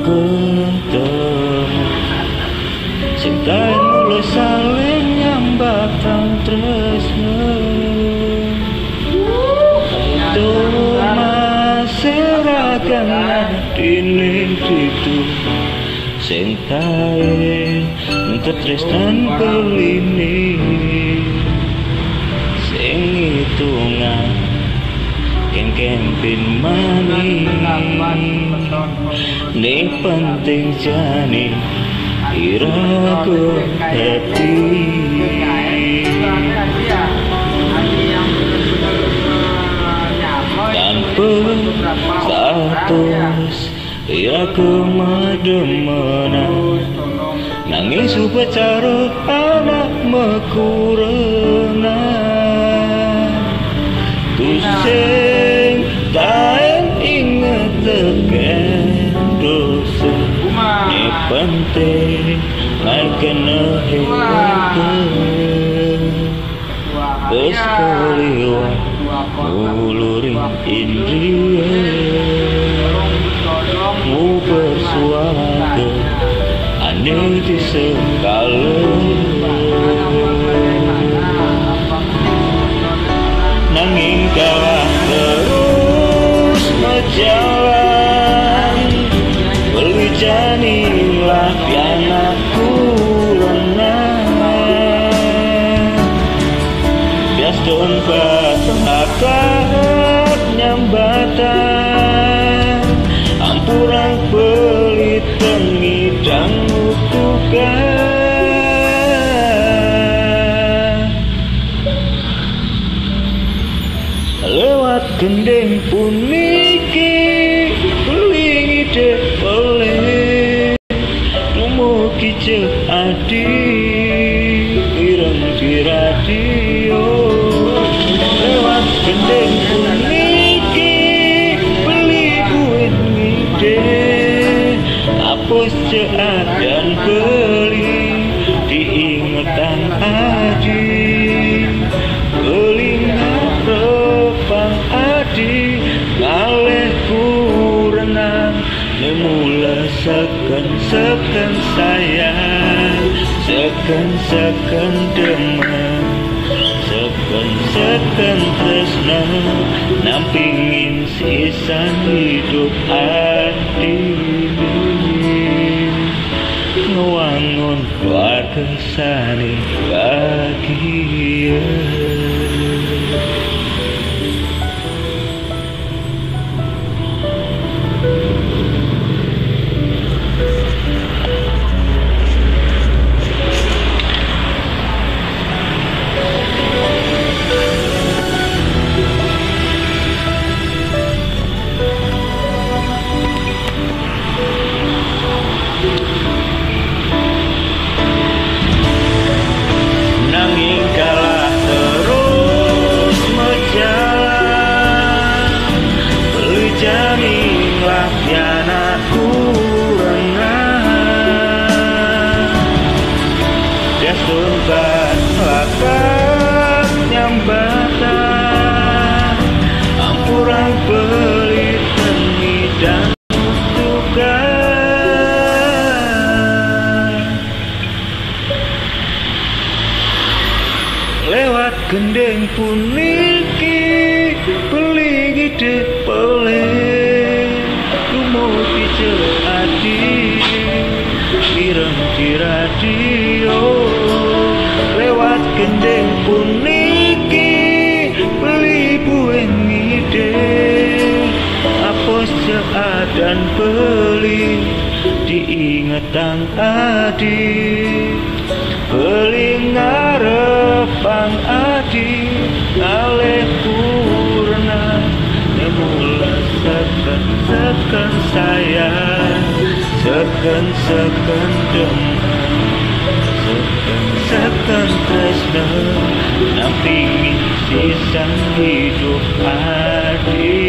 ketemu sing mulai saling nyambatan tresno masyarakat ini itu sing tae untuk tresnan pelini sing hitungan kempin mani ning penting jani iraku happy tanpa status iraku mademenan nangis upacara anak mekurena tusing taen inget teken dosa ni penting lain kena hebat bersekaliwan ngulurin indria mu bersuara aneh di sekala nanging kalah terus berjalan berjanilah pianaku renang bias dompet akad nyambatan ampurang pelit tengidang utukan lewat gendeng puniki belingi dek oleh dumugi cek adi ireng di radio lewat gendeng puniki beli buin ngide apus cek dan beli diingetan adi ngaleh kurenang nemula seken sayang seken demen seken tresna nampingin sisan hidup hati ngewangun keluarga sani bahagia. Nyambatan ampurang pelit dan utukan lewat gendeng puniki beli gede pelih dumugi cek adi ireng di radio lewat gendeng puniki beli buin ngide apos dan beli diingetang adi beli ngarepang adi ngaleh purna nemula seken sayang seken demen seken tresna nampingin sisan hidup hati